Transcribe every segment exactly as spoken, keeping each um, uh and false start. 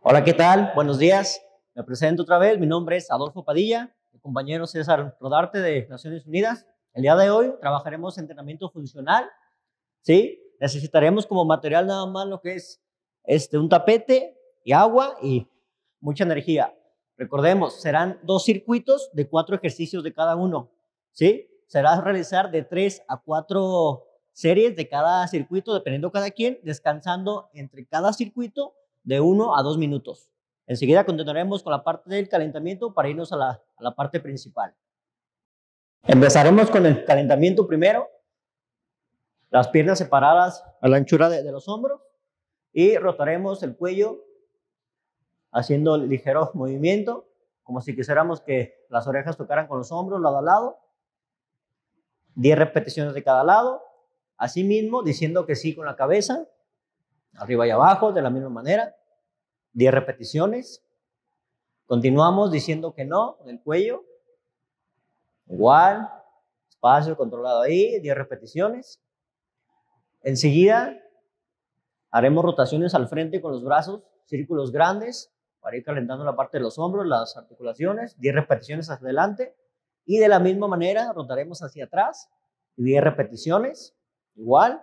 Hola, ¿qué tal? Buenos días. Me presento otra vez. Mi nombre es Adolfo Padilla, mi compañero César Rodarte de Naciones Unidas. El día de hoy trabajaremos entrenamiento funcional. ¿Sí? Necesitaremos como material nada más lo que es este, un tapete y agua y mucha energía. Recordemos, serán dos circuitos de cuatro ejercicios de cada uno. ¿Sí? Será realizar de tres a cuatro series de cada circuito, dependiendo cada quien, descansando entre cada circuito de uno a dos minutos. Enseguida continuaremos con la parte del calentamiento para irnos a la, a la parte principal. Empezaremos con el calentamiento primero. Las piernas separadas a la anchura de, de los hombros y rotaremos el cuello haciendo ligero movimiento, como si quisiéramos que las orejas tocaran con los hombros lado a lado. diez repeticiones de cada lado. Asimismo, diciendo que sí con la cabeza, arriba y abajo, de la misma manera. diez repeticiones. Continuamos diciendo que no con el cuello. Igual, espacio controlado ahí, diez repeticiones. Enseguida haremos rotaciones al frente con los brazos, círculos grandes, para ir calentando la parte de los hombros, las articulaciones, diez repeticiones hacia adelante. Y de la misma manera rotaremos hacia atrás, diez repeticiones, igual.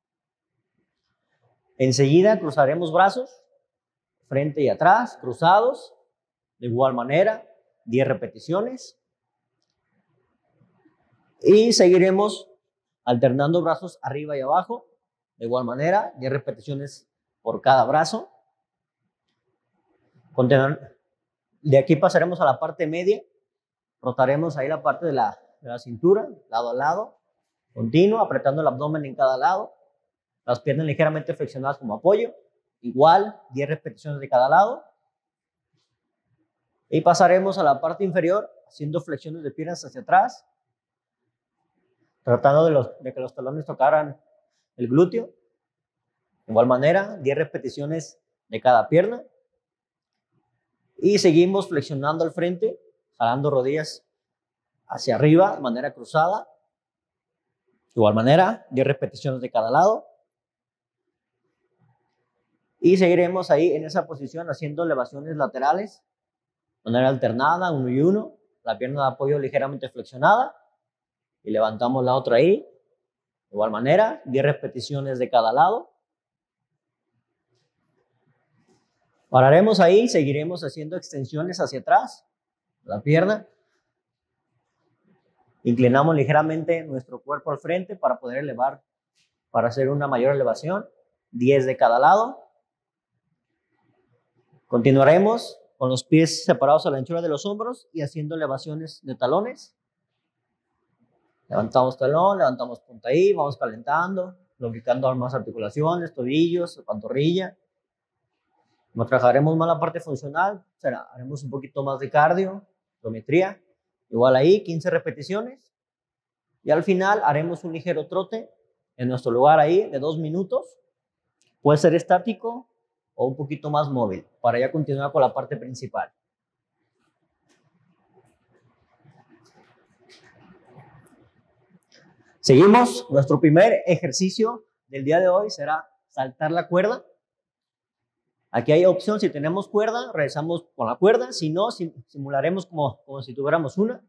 Enseguida cruzaremos brazos, frente y atrás, cruzados, de igual manera, diez repeticiones. Y seguiremos alternando brazos arriba y abajo, de igual manera, diez repeticiones por cada brazo. De aquí pasaremos a la parte media, rotaremos ahí la parte de la, de la cintura, lado a lado, continuo, apretando el abdomen en cada lado, las piernas ligeramente flexionadas como apoyo, igual, diez repeticiones de cada lado. Y pasaremos a la parte inferior, haciendo flexiones de piernas hacia atrás, tratando de, los, de que los talones tocaran el glúteo. De igual manera, diez repeticiones de cada pierna. Y seguimos flexionando al frente, jalando rodillas hacia arriba de manera cruzada. De igual manera, diez repeticiones de cada lado. Y seguiremos ahí en esa posición haciendo elevaciones laterales, de manera alternada, uno y uno. La pierna de apoyo ligeramente flexionada. Y levantamos la otra ahí. De igual manera, diez repeticiones de cada lado. Pararemos ahí, seguiremos haciendo extensiones hacia atrás, la pierna. Inclinamos ligeramente nuestro cuerpo al frente para poder elevar, para hacer una mayor elevación. diez de cada lado. Continuaremos con los pies separados a la anchura de los hombros y haciendo elevaciones de talones. Levantamos talón, levantamos punta ahí, vamos calentando, lubricando más articulaciones, tobillos, pantorrilla. Nos trabajaremos más la parte funcional, será, haremos un poquito más de cardio, pliometría, igual ahí, quince repeticiones. Y al final haremos un ligero trote en nuestro lugar ahí de dos minutos. Puede ser estático o un poquito más móvil, para ya continuar con la parte principal. Seguimos, nuestro primer ejercicio del día de hoy será saltar la cuerda. Aquí hay opción, si tenemos cuerda, realizamos con la cuerda, si no, simularemos como, como si tuviéramos una,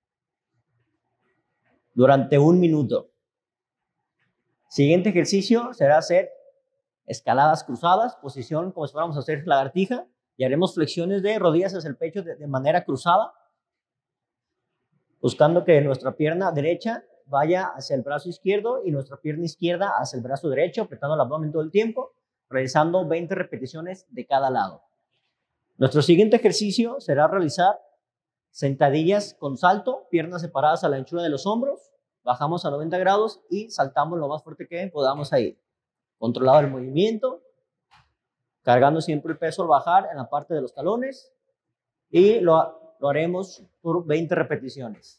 durante un minuto. Siguiente ejercicio será hacer escaladas cruzadas, posición como si fuéramos a hacer lagartija, y haremos flexiones de rodillas hacia el pecho de, de manera cruzada, buscando que nuestra pierna derecha vaya hacia el brazo izquierdo y nuestra pierna izquierda hacia el brazo derecho, apretando el abdomen todo el tiempo, realizando veinte repeticiones de cada lado. Nuestro siguiente ejercicio será realizar sentadillas con salto, piernas separadas a la anchura de los hombros, bajamos a noventa grados y saltamos lo más fuerte que podamos ahí. Controlado el movimiento, cargando siempre el peso al bajar en la parte de los talones y lo, lo haremos por veinte repeticiones.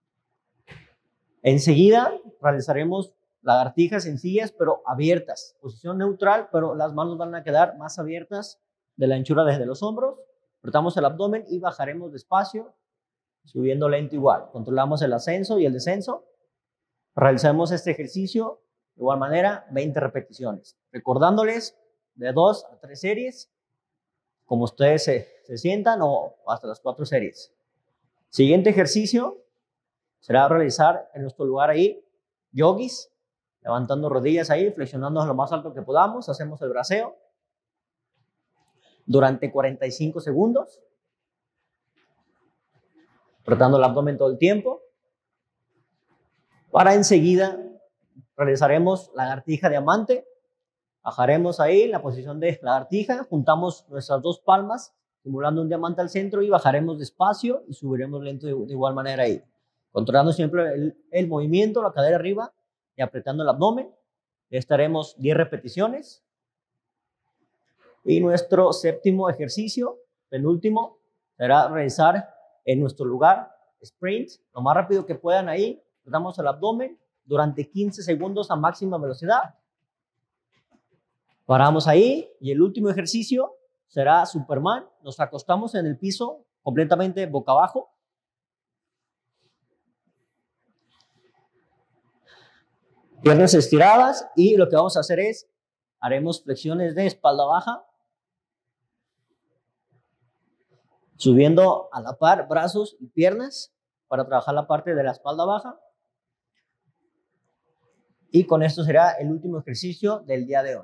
Enseguida realizaremos lagartijas sencillas pero abiertas, posición neutral, pero las manos van a quedar más abiertas de la anchura desde los hombros. Apretamos el abdomen y bajaremos despacio, subiendo lento igual. Controlamos el ascenso y el descenso. Realizamos este ejercicio de igual manera, veinte repeticiones. Recordándoles de dos a tres series. como ustedes se, se sientan o hasta las cuatro series. Siguiente ejercicio será realizar en nuestro lugar ahí yogis, levantando rodillas ahí, flexionando lo más alto que podamos. Hacemos el braceo durante cuarenta y cinco segundos, apretando el abdomen todo el tiempo. Para enseguida realizaremos lagartija diamante. Bajaremos ahí en la posición de lagartija, juntamos nuestras dos palmas, simulando un diamante al centro, y bajaremos despacio y subiremos lento de, de igual manera ahí. Controlando siempre el, el movimiento, la cadera arriba y apretando el abdomen. Estaremos diez repeticiones. Y nuestro séptimo ejercicio, penúltimo, será realizar en nuestro lugar sprint, lo más rápido que puedan ahí. Apretamos el abdomen durante quince segundos a máxima velocidad. Paramos ahí y el último ejercicio será Superman. Nos acostamos en el piso completamente boca abajo. Piernas estiradas, y lo que vamos a hacer es, haremos flexiones de espalda baja, subiendo a la par brazos y piernas para trabajar la parte de la espalda baja. Y con esto será el último ejercicio del día de hoy.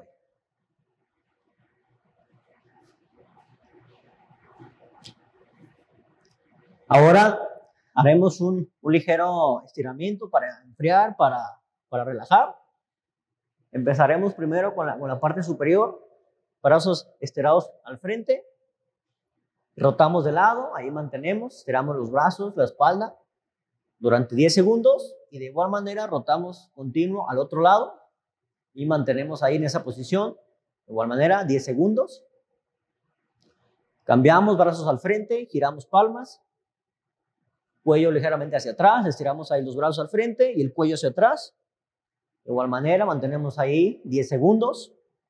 Ahora haremos un, un ligero estiramiento para enfriar, para, para relajar. Empezaremos primero con la, con la parte superior, brazos estirados al frente. Rotamos de lado, ahí mantenemos, estiramos los brazos, la espalda durante diez segundos, y de igual manera rotamos continuo al otro lado y mantenemos ahí en esa posición, de igual manera diez segundos. Cambiamos, brazos al frente, giramos palmas, cuello ligeramente hacia atrás, estiramos ahí los brazos al frente y el cuello hacia atrás. De igual manera mantenemos ahí diez segundos.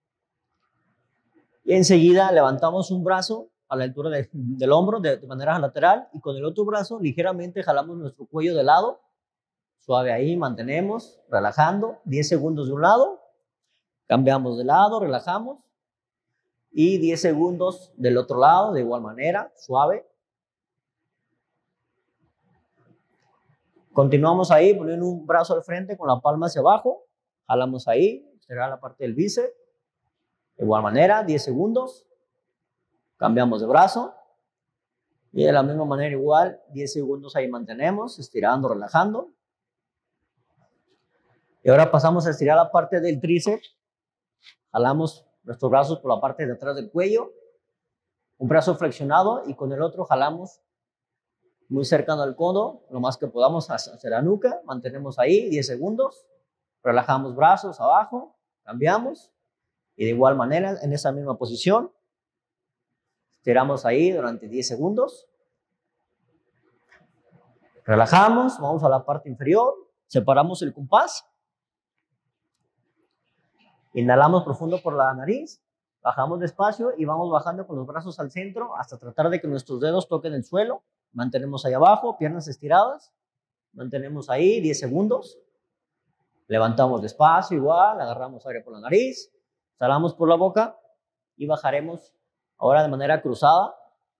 Y enseguida levantamos un brazo a la altura de, del hombro de, de manera lateral, y con el otro brazo ligeramente jalamos nuestro cuello de lado. Suave ahí, mantenemos, relajando, diez segundos de un lado. Cambiamos de lado, relajamos. Y diez segundos del otro lado, de igual manera, suave. Continuamos ahí poniendo un brazo al frente con la palma hacia abajo. Jalamos ahí, será la parte del bíceps. De igual manera, diez segundos. Cambiamos de brazo. Y de la misma manera igual, diez segundos ahí mantenemos, estirando, relajando. Y ahora pasamos a estirar la parte del tríceps. Jalamos nuestros brazos por la parte de atrás del cuello. Un brazo flexionado y con el otro jalamos muy cercano al codo, lo más que podamos hacia la nuca. Mantenemos ahí diez segundos. Relajamos brazos abajo, cambiamos. Y de igual manera, en esa misma posición, estiramos ahí durante diez segundos. Relajamos, vamos a la parte inferior, separamos el compás. Inhalamos profundo por la nariz, bajamos despacio y vamos bajando con los brazos al centro hasta tratar de que nuestros dedos toquen el suelo. Mantenemos ahí abajo, piernas estiradas. Mantenemos ahí diez segundos. Levantamos despacio igual, agarramos aire por la nariz, exhalamos por la boca y bajaremos ahora de manera cruzada.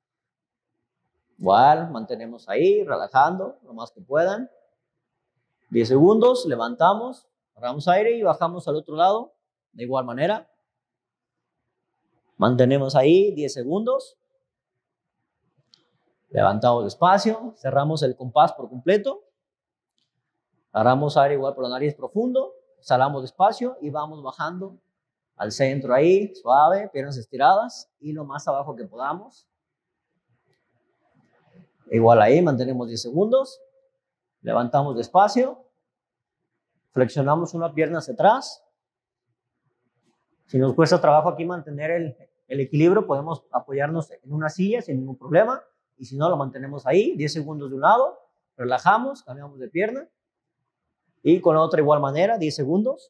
Igual, mantenemos ahí, relajando lo más que puedan. diez segundos, levantamos, agarramos aire y bajamos al otro lado. De igual manera. Mantenemos ahí diez segundos. Levantamos despacio, cerramos el compás por completo. Agarramos aire igual por la nariz profundo. Exhalamos despacio y vamos bajando al centro ahí, suave, piernas estiradas y lo más abajo que podamos. Igual ahí, mantenemos diez segundos. Levantamos despacio. Flexionamos una pierna hacia atrás. Si nos cuesta trabajo aquí mantener el, el equilibrio, podemos apoyarnos en una silla sin ningún problema. Y si no, lo mantenemos ahí, diez segundos de un lado. Relajamos, cambiamos de pierna. Y con la otra igual manera, diez segundos.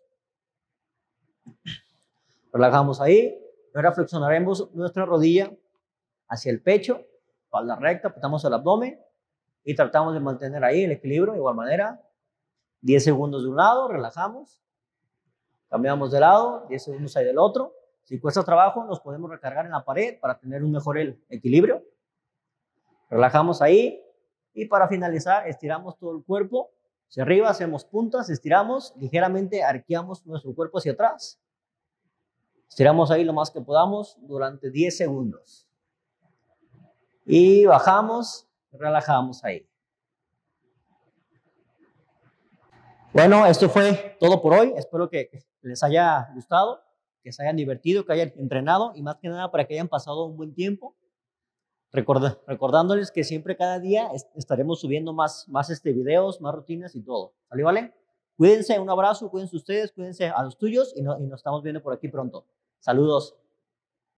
Relajamos ahí. Ahora flexionaremos nuestra rodilla hacia el pecho, espalda recta, apretamos el abdomen y tratamos de mantener ahí el equilibrio de igual manera. diez segundos de un lado, relajamos. Cambiamos de lado, diez segundos ahí del otro. Si cuesta trabajo, nos podemos recargar en la pared para tener un mejor equilibrio. Relajamos ahí y para finalizar estiramos todo el cuerpo. Hacia arriba hacemos puntas, estiramos, ligeramente arqueamos nuestro cuerpo hacia atrás. Estiramos ahí lo más que podamos durante diez segundos. Y bajamos, relajamos ahí. Bueno, esto fue todo por hoy. Espero que les haya gustado, que se hayan divertido, que hayan entrenado y más que nada para que hayan pasado un buen tiempo. Record, recordándoles que siempre cada día estaremos subiendo más, más este videos, más rutinas y todo. ¿Vale? ¿Vale? Cuídense, un abrazo, cuídense ustedes, cuídense a los tuyos y, no, y nos estamos viendo por aquí pronto. Saludos.